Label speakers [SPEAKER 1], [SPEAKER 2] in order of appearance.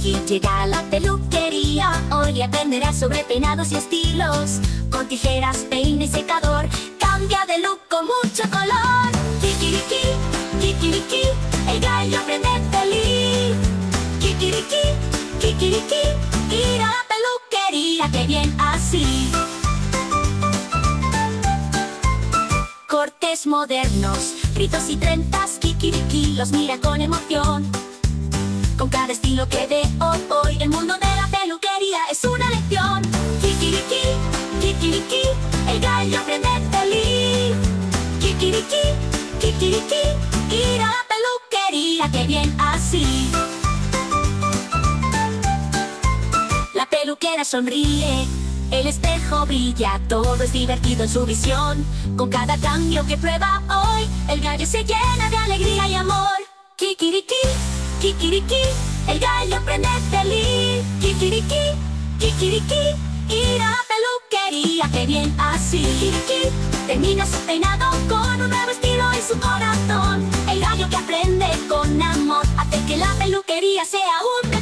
[SPEAKER 1] Kikiriki llega a la peluquería. Hoy aprenderás sobre peinados y estilos. Con tijeras, peine y secador, cambia de look con mucho color. Kikiriki, kikiriki, el gallo aprende feliz. Kikiriki, kikiriki, ir a la peluquería, qué bien así. Cortes modernos, ritos y trenzas, Kikiriki los mira con emoción. Con cada estilo que ve hoy, el mundo de la peluquería es una lección. Kikiriki, kikiriki, el gallo aprende feliz. Kikiriki, kikiriki, ir a la peluquería, qué bien así. La peluquera sonríe, el espejo brilla, todo es divertido en su visión. Con cada cambio que prueba hoy, el gallo se llena de alegría y amor. Kikiriki, kikiriki, el gallo aprende feliz. Kikiriki, kikiriki, ir a la peluquería, qué bien así. Kikiriki, termina su peinado con un nuevo estilo en su corazón. El gallo que aprende con amor hace que la peluquería sea un